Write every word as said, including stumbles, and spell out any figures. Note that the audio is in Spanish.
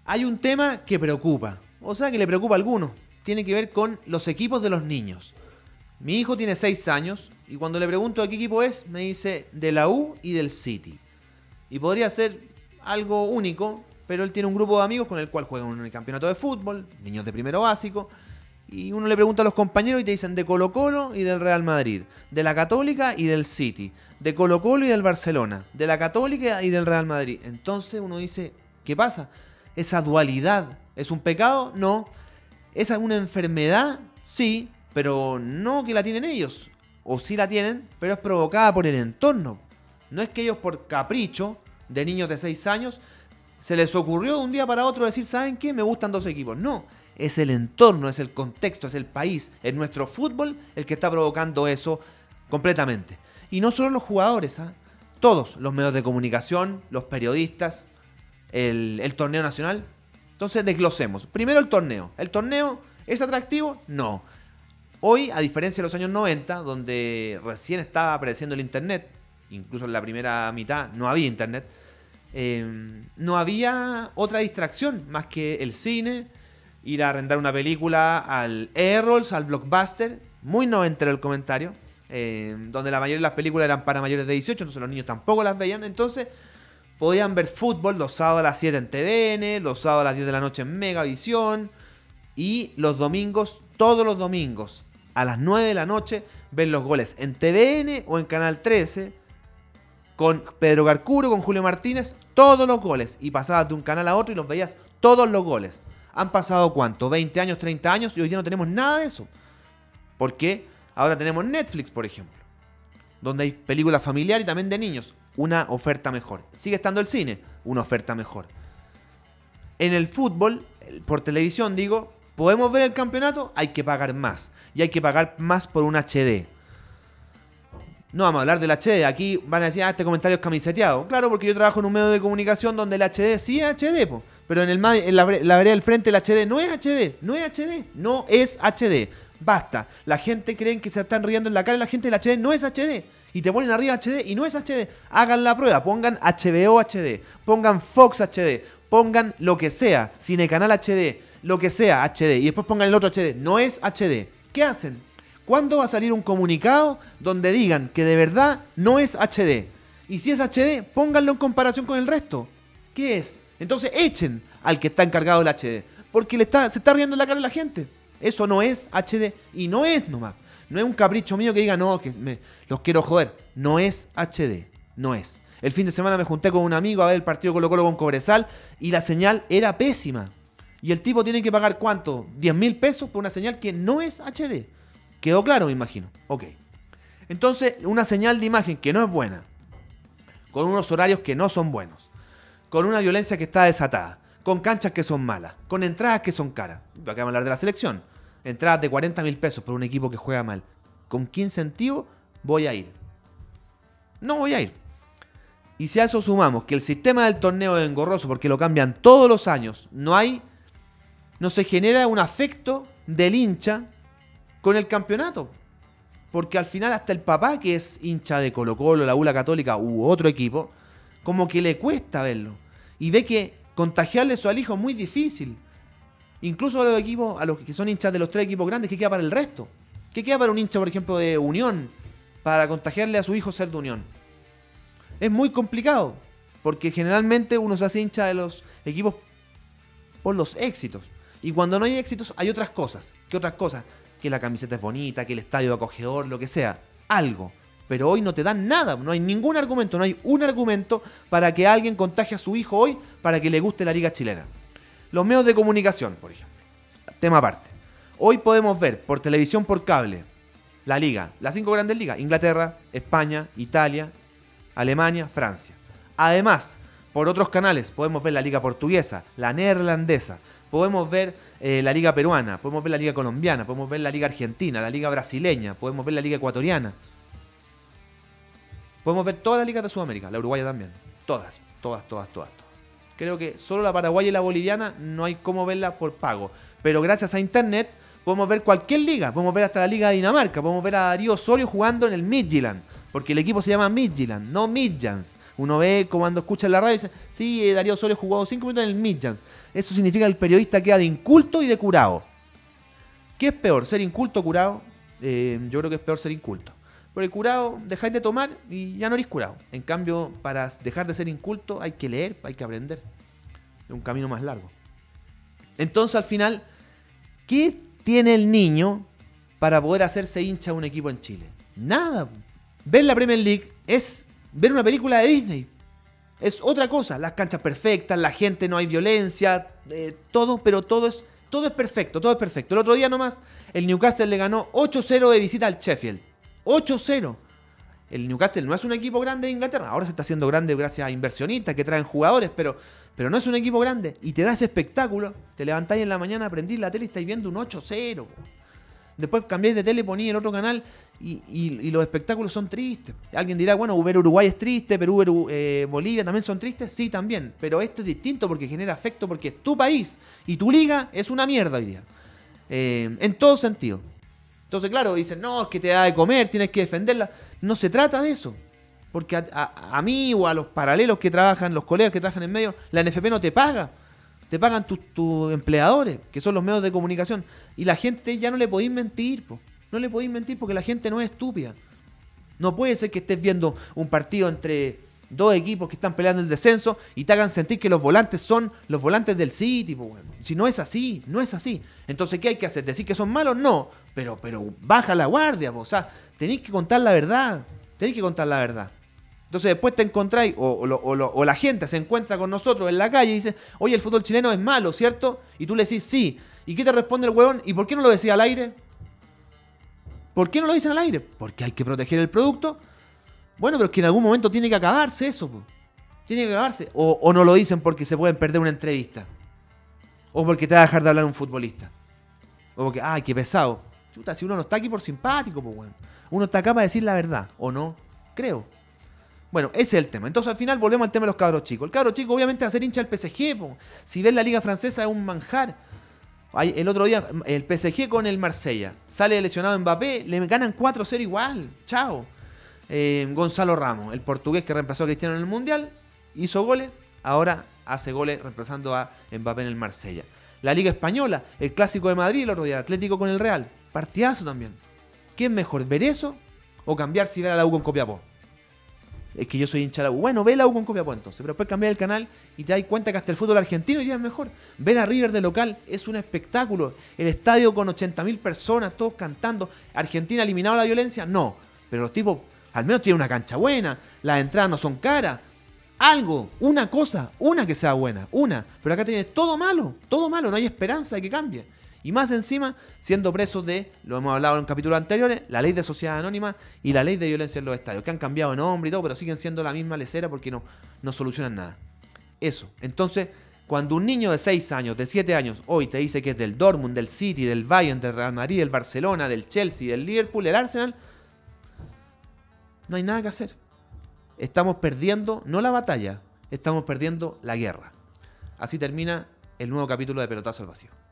Hay un tema que preocupa, o sea que le preocupa a algunos. Tiene que ver con los equipos de los niños. Mi hijo tiene seis años y cuando le pregunto de qué equipo es, me dice de la U y del City. Y podría ser algo único, pero él tiene un grupo de amigos con el cual juegan en el campeonato de fútbol, niños de primero básico, y uno le pregunta a los compañeros y te dicen de Colo Colo y del Real Madrid, de la Católica y del City, de Colo Colo y del Barcelona, de la Católica y del Real Madrid. Entonces uno dice, ¿qué pasa? Esa dualidad, ¿es un pecado? No. ¿Es una enfermedad? Sí, pero no que la tienen ellos. O sí la tienen, pero es provocada por el entorno. No es que ellos por capricho de niños de seis años se les ocurrió de un día para otro decir, ¿saben qué? Me gustan dos equipos. No, es el entorno, es el contexto, es el país, es nuestro fútbol el que está provocando eso completamente. Y no solo los jugadores, ¿eh? Todos, los medios de comunicación, los periodistas, el, el torneo nacional. Entonces desglosemos. Primero el torneo. ¿El torneo es atractivo? No. Hoy, a diferencia de los años noventa, donde recién estaba apareciendo el internet, incluso en la primera mitad no había internet, eh, no había otra distracción más que el cine, ir a arrendar una película al Errols, al Blockbuster, muy noventero el comentario, eh, donde la mayoría de las películas eran para mayores de dieciocho, entonces los niños tampoco las veían, entonces podían ver fútbol los sábados a las siete en T V N, los sábados a las diez de la noche en Megavisión, y los domingos, todos los domingos, a las nueve de la noche, ver los goles en T V N o en Canal trece, con Pedro Carcuro, con Julio Martínez, todos los goles. Y pasabas de un canal a otro y los veías todos los goles. Han pasado, ¿cuánto? veinte años, treinta años, y hoy día no tenemos nada de eso. ¿Por qué? Ahora tenemos Netflix, por ejemplo, donde hay películas familiares y también de niños. Una oferta mejor. Sigue estando el cine, una oferta mejor. En el fútbol, por televisión digo, ¿podemos ver el campeonato? Hay que pagar más. Y hay que pagar más por un H D. No vamos a hablar del H D. Aquí van a decir, ah, este comentario es camiseteado. Claro, porque yo trabajo en un medio de comunicación donde el H D sí es H D, po. Pero en, el, en la, la vereda del frente el H D no es H D. No es H D. No es H D. Basta. La gente cree que se están riendo en la cara y la gente del H D no es H D. Y te ponen arriba H D y no es H D. Hagan la prueba. Pongan H B O H D. Pongan Fox H D. Pongan lo que sea. Cinecanal H D. Lo que sea H D. Y después pongan el otro H D. No es H D. ¿Qué hacen? ¿Cuándo va a salir un comunicado donde digan que de verdad no es H D? Y si es H D, pónganlo en comparación con el resto. ¿Qué es? Entonces echen al que está encargado del H D. Porque le está, se está riendo en la cara a la gente. Eso no es H D. Y no es nomás. No es un capricho mío que diga, no, que me, los quiero joder. No es H D. No es. El fin de semana me junté con un amigo a ver el partido Colo Colo con Cobresal y la señal era pésima. Y el tipo tiene que pagar, ¿cuánto? diez mil pesos por una señal que no es H D. ¿Quedó claro, me imagino? Ok. Entonces, una señal de imagen que no es buena, con unos horarios que no son buenos, con una violencia que está desatada, con canchas que son malas, con entradas que son caras. Acá vamos a hablar de la selección. Entradas de cuarenta mil pesos por un equipo que juega mal. ¿Con qué incentivo voy a ir? No voy a ir. Y si a eso sumamos que el sistema del torneo es engorroso porque lo cambian todos los años, no hay, no se genera un afecto del hincha con el campeonato. Porque al final hasta el papá, que es hincha de Colo Colo, la U, la Católica u otro equipo, como que le cuesta verlo. Y ve que contagiarle eso al hijo es muy difícil. Incluso a los equipos, a los que son hinchas de los tres equipos grandes, ¿qué queda para el resto? ¿Qué queda para un hincha, por ejemplo, de Unión, para contagiarle a su hijo ser de Unión? Es muy complicado, porque generalmente uno se hace hincha de los equipos por los éxitos. Y cuando no hay éxitos, hay otras cosas. ¿Qué otras cosas? Que la camiseta es bonita, que el estadio es acogedor, lo que sea. Algo. Pero hoy no te dan nada. No hay ningún argumento. No hay un argumento para que alguien contagie a su hijo hoy para que le guste la liga chilena. Los medios de comunicación, por ejemplo. Tema aparte. Hoy podemos ver por televisión, por cable, la liga. Las cinco grandes ligas. Inglaterra, España, Italia, Alemania, Francia. Además, por otros canales podemos ver la liga portuguesa, la neerlandesa. Podemos ver eh, la liga peruana, podemos ver la liga colombiana, podemos ver la liga argentina, la liga brasileña, podemos ver la liga ecuatoriana. Podemos ver todas las ligas de Sudamérica, la uruguaya también. Todas, todas, todas, todas, todas. Creo que solo la paraguaya y la boliviana no hay cómo verla por pago. Pero gracias a internet podemos ver cualquier liga. Podemos ver hasta la liga de Dinamarca. Podemos ver a Darío Osorio jugando en el Midtjylland. Porque el equipo se llama Midtjylland, no Midtjans. Uno ve cuando escucha en la radio y dice, sí, Darío Osorio jugó cinco minutos en el Midtjans. Eso significa que el periodista queda de inculto y de curado. ¿Qué es peor, ser inculto o curado? Eh, yo creo que es peor ser inculto. Porque el curado, dejáis de tomar y ya no eres curado. En cambio, para dejar de ser inculto hay que leer, hay que aprender. Es un camino más largo. Entonces, al final, ¿qué tiene el niño para poder hacerse hincha de un equipo en Chile? Nada. Ver la Premier League es ver una película de Disney. Es otra cosa. Las canchas perfectas, la gente, no hay violencia, eh, todo, pero todo es, todo es perfecto, todo es perfecto. El otro día nomás, el Newcastle le ganó ocho cero de visita al Sheffield. ocho cero. El Newcastle no es un equipo grande de Inglaterra. Ahora se está haciendo grande gracias a inversionistas que traen jugadores, pero, pero no es un equipo grande. Y te da ese espectáculo. Te levantáis en la mañana, prendís la tele y estáis viendo un ocho cero. Después cambiáis de tele, ponéis el otro canal y, y, y los espectáculos son tristes. Alguien dirá, bueno, ver Uruguay es triste, Perú, ver eh, Bolivia también son tristes. Sí, también. Pero este es distinto porque genera afecto, porque es tu país y tu liga es una mierda hoy día. Eh, en todo sentido. Entonces, claro, dicen, no, es que te da de comer, tienes que defenderla. No se trata de eso. Porque a, a, a mí o a los paralelos que trabajan, los colegas que trabajan en medio, la N F P no te paga. Te pagan tus tu empleadores, que son los medios de comunicación. Y la gente ya no le podéis mentir, po. No le podéis mentir porque la gente no es estúpida. No puede ser que estés viendo un partido entre dos equipos que están peleando el descenso y te hagan sentir que los volantes son los volantes del City, po, bueno. Si no es así, no es así. Entonces, ¿qué hay que hacer? ¿Decir que son malos? No. Pero, pero baja la guardia, po. O sea, tenéis que contar la verdad. Tenéis que contar la verdad. Entonces después te encontráis, o, o, o, o la gente se encuentra con nosotros en la calle y dice, oye, el fútbol chileno es malo, ¿cierto? Y tú le decís, sí. ¿Y qué te responde el huevón? ¿Y por qué no lo decía al aire? ¿Por qué no lo dicen al aire? Porque hay que proteger el producto. Bueno, pero es que en algún momento tiene que acabarse eso. Po. Tiene que acabarse. O, o no lo dicen porque se pueden perder una entrevista. O porque te va a dejar de hablar un futbolista. O porque, ay, qué pesado. Chuta, si uno no está aquí por simpático, pues bueno. Uno está acá para decir la verdad, ¿o no? Creo. Bueno, ese es el tema. Entonces al final volvemos al tema de los cabros chicos. El cabro chico obviamente va a ser hincha del P S G. Po. Si ves la liga francesa es un manjar. El otro día el P S G con el Marsella. Sale lesionado Mbappé, le ganan cuatro cero igual. Chao. Eh, Gonzalo Ramos, el portugués que reemplazó a Cristiano en el Mundial, hizo goles. Ahora hace goles reemplazando a Mbappé en el Marsella. La Liga Española, el Clásico de Madrid el otro día, Atlético con el Real. Partidazo también. ¿Qué es mejor, ver eso o cambiar si ver a la U con Copiapó? Es que yo soy hincha de la U. Bueno, ve la U con Copiapó entonces, pero después cambiar el canal y te das cuenta que hasta el fútbol argentino hoy día es mejor. Ver a River de local es un espectáculo. El estadio con ochenta mil personas, todos cantando. ¿Argentina ha eliminado la violencia? No. Pero los tipos al menos tienen una cancha buena, las entradas no son caras. Algo, una cosa, una que sea buena, una. Pero acá tienes todo malo, todo malo, no hay esperanza de que cambie. Y más encima, siendo presos de, lo hemos hablado en capítulos anteriores, la ley de sociedad anónima y la ley de violencia en los estadios, que han cambiado de nombre y todo, pero siguen siendo la misma lecera porque no, no solucionan nada. Eso. Entonces, cuando un niño de seis años, de siete años, hoy te dice que es del Dortmund, del City, del Bayern, del Real Madrid, del Barcelona, del Chelsea, del Liverpool, del Arsenal, no hay nada que hacer. Estamos perdiendo, no la batalla, estamos perdiendo la guerra. Así termina el nuevo capítulo de Pelotazo al Vacío.